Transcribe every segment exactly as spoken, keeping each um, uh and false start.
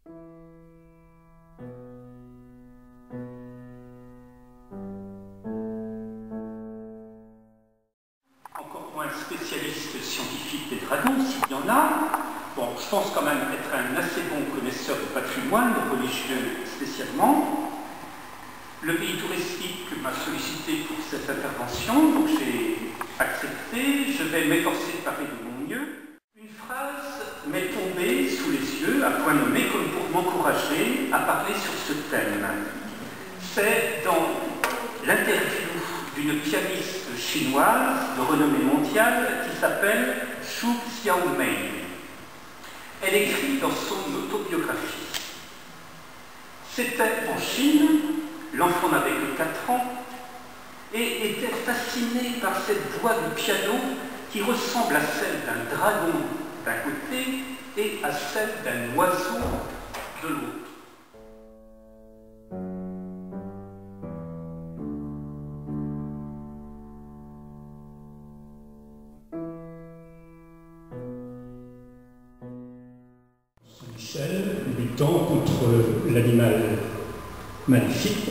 Encore moins spécialiste scientifique des dragons, s'il y en a. Bon, je pense quand même être un assez bon connaisseur du patrimoine religieux spécialement. Le pays touristique m'a sollicité pour cette intervention, donc j'ai accepté. Je vais m'efforcer de parler de mon mieux. Une phrase m'est tombée sous les yeux, à point nommé, comme pour m'encourager à parler sur ce thème. C'est dans l'interview d'une pianiste chinoise de renommée mondiale qui s'appelle Xu Xiaomei. Elle écrit dans son autobiographie. C'était en Chine, l'enfant n'avait que quatre ans, et était fasciné par cette voix du piano qui ressemble à celle d'un dragon d'un côté et à celle d'un oiseau de l'autre. Michel luttant contre l'animal magnifique,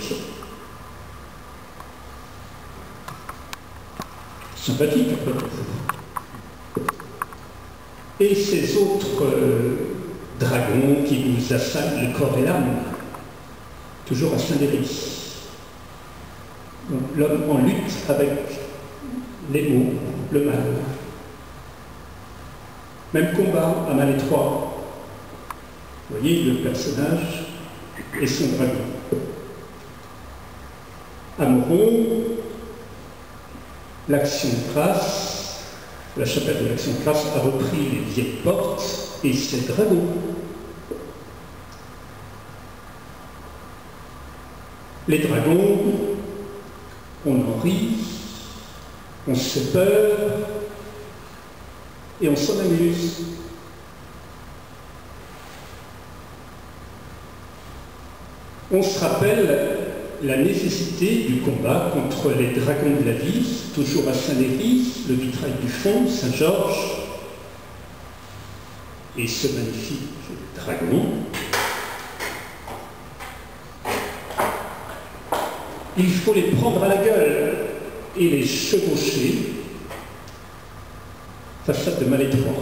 sympathique, et ces autres euh, dragons qui vous assaillent le corps et l'âme, toujours à Saint-Déry. L'homme en lutte avec les maux, le mal. Même combat à Malétroit. Vous voyez le personnage et son dragon. À Moron, l'Action de Grasse, la chapelle de l'Action de Grasse a repris les vieilles portes et ses dragons. Les dragons, on en rit, on se fait peur et on s'en amuse. On se rappelle la nécessité du combat contre les dragons de la vie, toujours à Saint-Léry, le vitrail du fond, Saint-Georges, et ce magnifique dragon. Il faut les prendre à la gueule et les chevaucher, façade de Malétroit.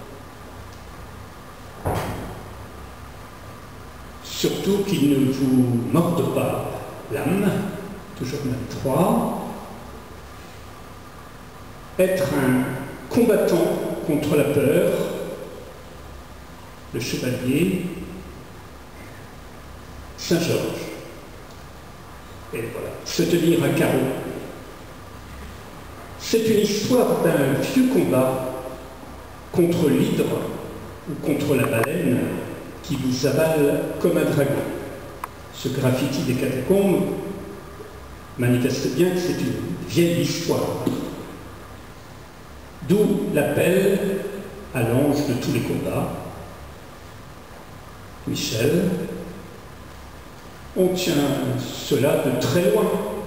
Surtout qu'ils ne vous mordent pas l'âme, toujours Malétroit. Être un combattant contre la peur, le chevalier, Saint-Georges. Et voilà, se tenir à carreau. C'est une histoire d'un vieux combat contre l'hydre ou contre la baleine qui vous avale comme un dragon. Ce graffiti des catacombes manifeste bien que c'est une vieille histoire. D'où l'appel à l'ange de tous les combats. Michel, on tient cela de très loin.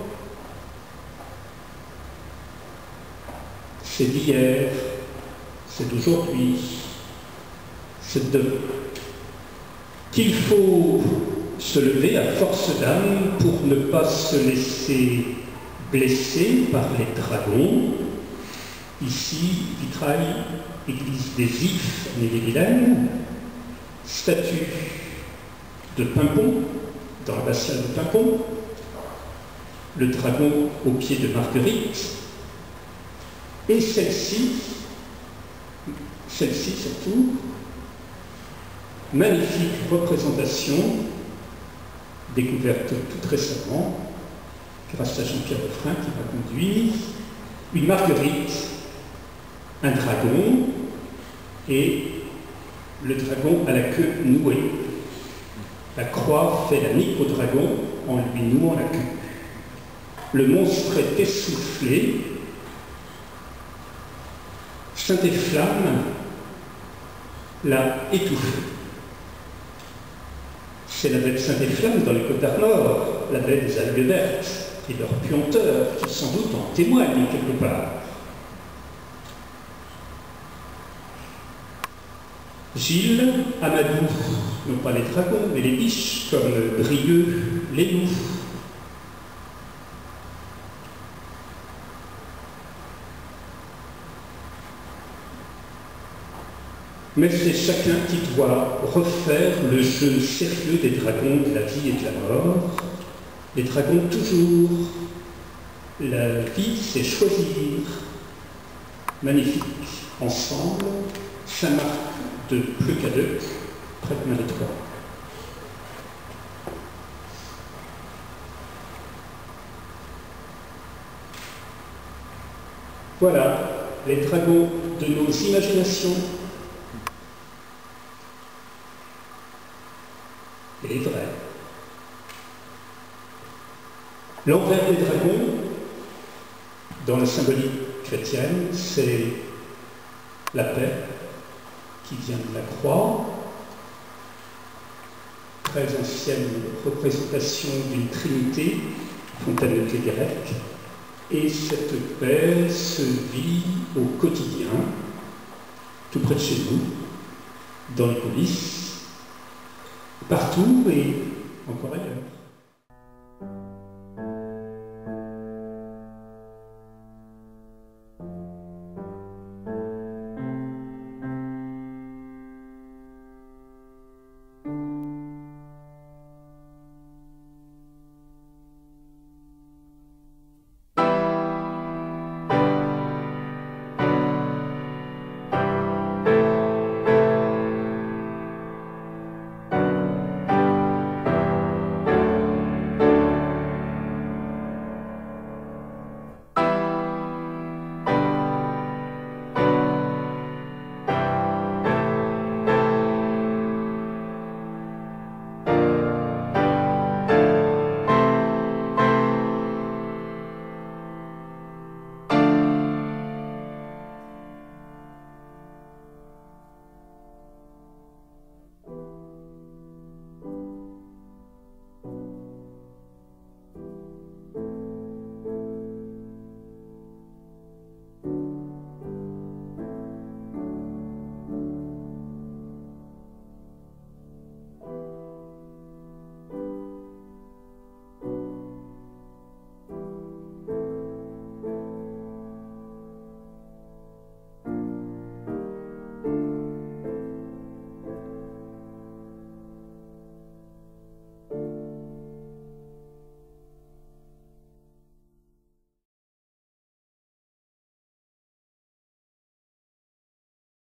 C'est d'hier, c'est d'aujourd'hui, c'est de... qu'il faut se lever à force d'âme pour ne pas se laisser blesser par les dragons. Ici, vitrail, église des Ifs, en Ille-et-Vilaine, statue de Pimpon, dans l'abbatiale de Pimpon, le dragon au pied de Marguerite, et celle-ci, celle-ci surtout, magnifique représentation, découverte tout récemment, grâce à Jean-Pierre Refrain qui m'a conduit, une Marguerite, un dragon, et le dragon à la queue nouée. La croix fait la nique au dragon en lui nouant la queue. Le monstre est essoufflé, Saint-Efflamme l'a étouffé. C'est la baie de Saint-Efflamme dans les Côtes d'Armor, la baie des algues vertes et leur puanteur qui sans doute en témoignent quelque part. Gilles Amadou non pas les dragons, mais les biches, comme Brieux, les loups. Mais c'est chacun qui doit refaire le jeu sérieux des dragons de la vie et de la mort. Les dragons toujours. La vie, c'est choisir. Magnifique. Ensemble, Saint-Marc de Pleucadeuc, prête Marie-Trois. Voilà, les dragons de nos imaginations. Et les vrais. L'envers des dragons, dans la symbolique chrétienne, c'est la paix qui vient de la croix, très ancienne représentation d'une trinité, fontainebleau grecque, et cette paix se vit au quotidien, tout près de chez nous, dans les coulisses, partout et encore ailleurs.